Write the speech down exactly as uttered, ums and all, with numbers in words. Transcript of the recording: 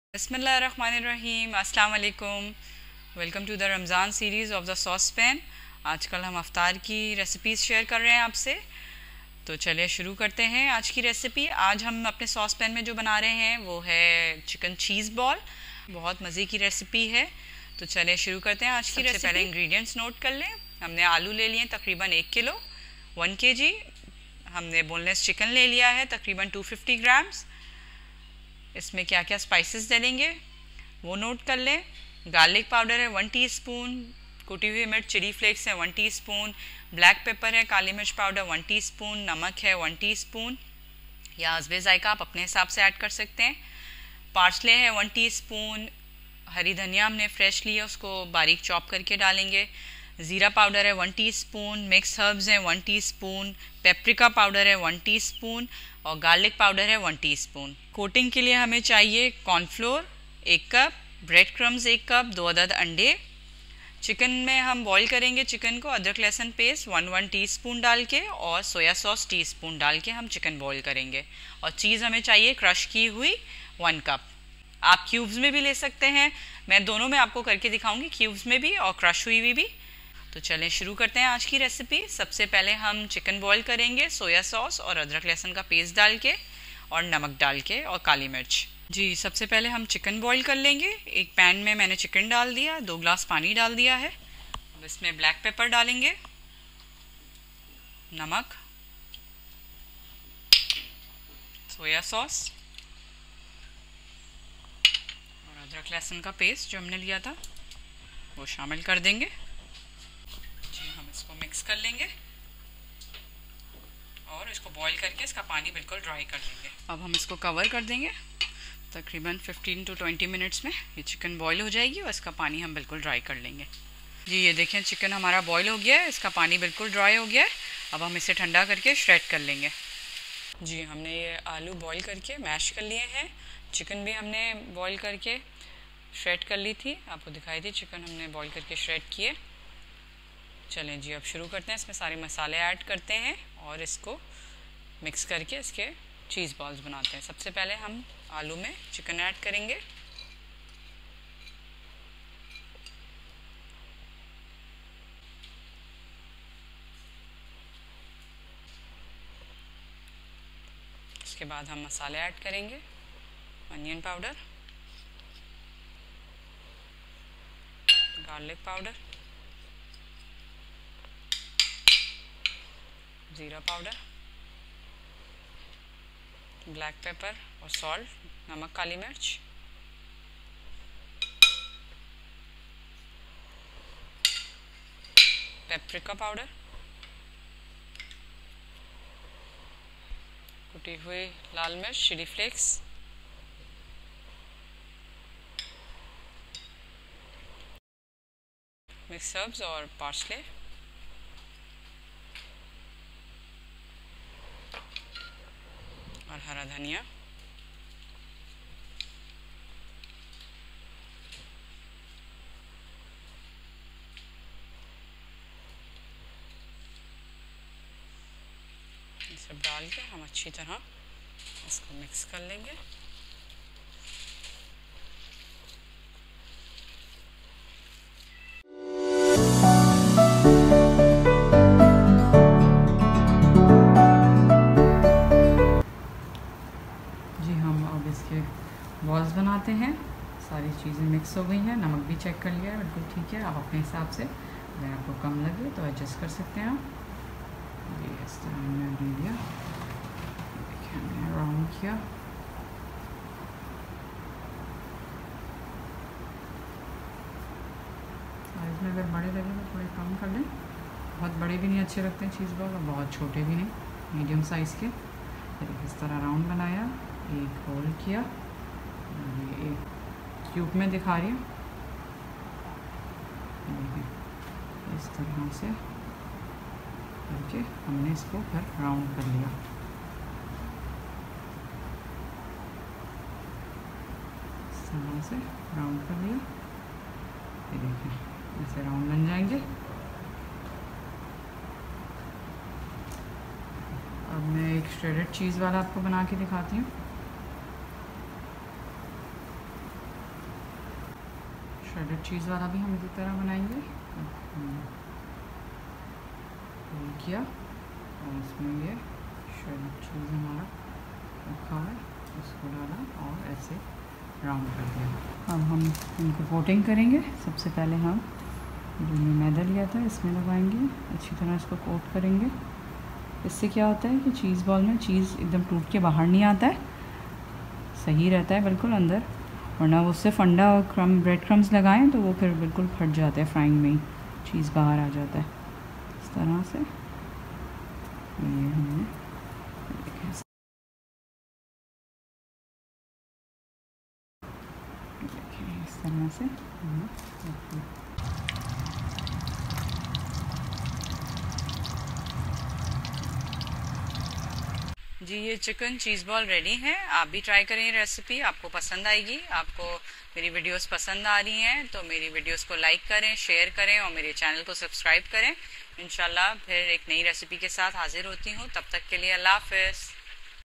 बिस्मिल्लाहिर्रहमानिर्रहीम, अस्सलाम वालेकुम। Welcome to the Ramzan series of the sauce pan. आजकल हम अफ्तार की रेसिपीज़ शेयर कर रहे हैं आपसे, तो चलिए शुरू करते हैं आज की रेसिपी। आज हम अपने सॉस पैन में जो बना रहे हैं वो है चिकन चीज़ बॉल। बहुत मज़े की रेसिपी है, तो चलिए शुरू करते हैं आज की रेसिपी। पहले इंग्रेडिएंट्स नोट कर लें। हमने आलू ले लिए तकरीबन एक किलो, वन के जी। हमने बोनलेस चिकन ले लिया है तकरीबन टू फिफ्टी ग्राम्स। इसमें क्या क्या स्पाइसेस डालेंगे वो नोट कर लें। गार्लिक पाउडर है वन टीस्पून, कुटी हुई मिर्च चिली फ्लेक्स है वन टीस्पून, ब्लैक पेपर है काली मिर्च पाउडर वन टीस्पून, नमक है वन टीस्पून या हस्बे जायका आप अपने हिसाब से ऐड कर सकते हैं। पार्सले है वन टीस्पून, हरी धनिया हमने फ्रेश ली है उसको बारीक चॉप करके डालेंगे। ज़ीरा पाउडर है वन टीस्पून, मिक्स हर्ब्स हैं वन टीस्पून, पेपरिका पाउडर है वन टीस्पून और गार्लिक पाउडर है वन टीस्पून। कोटिंग के लिए हमें चाहिए कॉर्नफ्लोर एक कप, ब्रेड क्रम्स एक कप, दो अदद अंडे। चिकन में हम बॉईल करेंगे चिकन को अदरक लहसुन पेस्ट वन वन टीस्पून डाल के और सोया सॉस टीस्पून डाल के हम चिकन बॉईल करेंगे। और चीज़ हमें चाहिए क्रश की हुई वन कप। आप क्यूब्स में भी ले सकते हैं, मैं दोनों में आपको करके दिखाऊंगी, क्यूब्स में भी और क्रश हुई हुई भी। तो चलें शुरू करते हैं आज की रेसिपी। सबसे पहले हम चिकन बॉईल करेंगे सोया सॉस और अदरक लहसुन का पेस्ट डाल के और नमक डाल के और काली मिर्च। जी सबसे पहले हम चिकन बॉईल कर लेंगे। एक पैन में मैंने चिकन डाल दिया, दो ग्लास पानी डाल दिया है। अब इसमें ब्लैक पेपर डालेंगे, नमक, सोया सॉस और अदरक लहसुन का पेस्ट जो हमने लिया था वो शामिल कर देंगे। इसको मिक्स कर लेंगे और इसको बॉईल करके इसका पानी बिल्कुल ड्राई कर लेंगे। अब हम इसको कवर कर देंगे तकरीबन फिफ्टीन टू ट्वेंटी मिनट्स में ये चिकन बॉईल हो जाएगी और इसका पानी हम बिल्कुल ड्राई कर लेंगे। जी ये देखें चिकन हमारा बॉईल हो गया है, इसका पानी बिल्कुल ड्राई हो गया है। अब हम इसे ठंडा करके श्रेड कर लेंगे। जी हमने ये आलू बॉईल करके मैश कर लिए हैं, चिकन भी हमने बॉईल करके श्रेड कर ली थी, आपको दिखाई थी चिकन हमने बॉईल करके श्रेड किए। चलें जी अब शुरू करते हैं। इसमें सारे मसाले ऐड करते हैं और इसको मिक्स करके इसके चीज़ बॉल्स बनाते हैं। सबसे पहले हम आलू में चिकन ऐड करेंगे। इसके बाद हम मसाले ऐड करेंगे, अनियन पाउडर, गार्लिक पाउडर, ज़ीरा पाउडर, ब्लैक पेपर और सॉल्ट, नमक, काली मिर्च, पेपरिका पाउडर, कुटी हुई लाल मिर्च चिली फ्लेक्स, मिक्स हर्ब्स और पार्सले, और हरा धनिया। ये सब डाल के हम अच्छी तरह इसको मिक्स कर लेंगे। बॉल्स बनाते हैं। सारी चीज़ें मिक्स हो गई हैं, नमक भी चेक कर लिया है बिल्कुल ठीक है। आप अपने हिसाब से अगर आपको कम लगे तो एडजस्ट कर सकते हैं आप। ये इस तरह हमने ले लिया, देखिए हमने राउंड किया। साइज़ में अगर बड़े लगे तो थोड़े कम कर लें, बहुत बड़े भी नहीं अच्छे लगते हैं चीज़ बॉल और बहुत छोटे भी नहीं, मीडियम साइज़ के। फिर इस तरह राउंड बनाया, एक होल किया, ये एक ट्यूब में दिखा रही हूँ, इस तरह से करके हमने इसको फिर राउंड कर लिया। इस तरह से राउंड कर लिया, ये देखें ऐसे राउंड बन जाएंगे। अब मैं एक श्रेडेड चीज़ वाला आपको बना के दिखाती हूँ। श्रेडेड चीज़ वाला भी हम इसी तरह बनाएंगे। रोल किया और इसमें ये श्रेडेड चीज़ हमारा रखा है, उसको डाला और ऐसे राउंड कर दिया। अब हम इनको कोटिंग करेंगे। सबसे पहले हम जो ये मैदा लिया था इसमें लगाएंगे, अच्छी तरह इसको कोट करेंगे। इससे क्या होता है कि चीज़ बॉल में चीज़ एकदम टूट के बाहर नहीं आता है, सही रहता है बिल्कुल अंदर। वरना वो उससे फंडा और क्रम ब्रेड क्रम्स लगाएं तो वो फिर बिल्कुल फट जाते हैं, फ्राइंग में ही चीज़ बाहर आ जाता है। इस तरह से ये हमने देखिए इस तरह से हमने जी ये चिकन चीज़ बॉल रेडी है। आप भी ट्राई करें ये रेसिपी, आपको पसंद आएगी। आपको मेरी वीडियोस पसंद आ रही हैं तो मेरी वीडियोस को लाइक करें, शेयर करें और मेरे चैनल को सब्सक्राइब करें। इंशाल्लाह फिर एक नई रेसिपी के साथ हाजिर होती हूँ। तब तक के लिए अल्लाह हाफ़िज़।